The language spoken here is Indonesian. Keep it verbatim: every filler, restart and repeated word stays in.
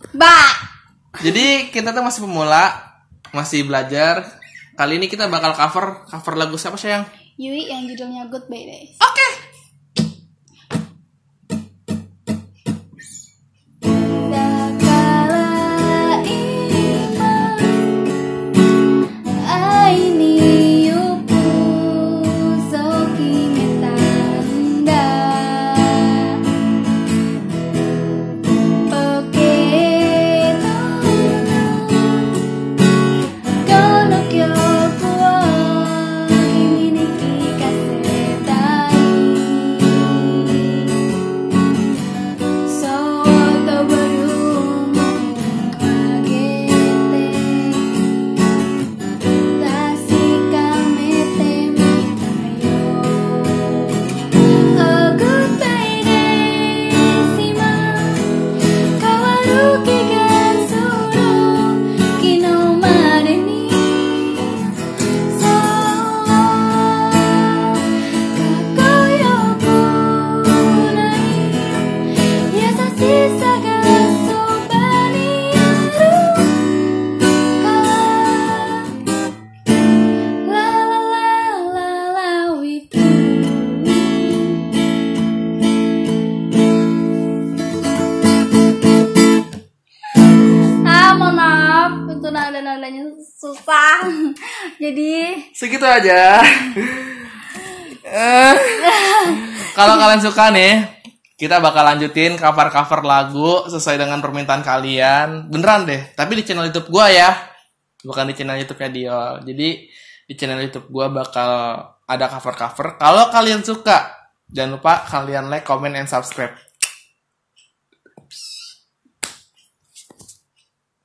Ba. Jadi kita tuh masih pemula, masih belajar. Kali ini kita bakal cover cover lagu siapa sayang? Yui yang judulnya Goodbye Days. Oke. Okay. Nada-nadanya susah. Jadi segitu aja. Kalau kalian suka nih, kita bakal lanjutin cover-cover lagu sesuai dengan permintaan kalian. Beneran deh, tapi di channel YouTube gua ya. Bukan di channel YouTube-nya Dio. Jadi di channel YouTube gua bakal ada cover-cover. Kalau kalian suka, jangan lupa kalian like, comment, and subscribe.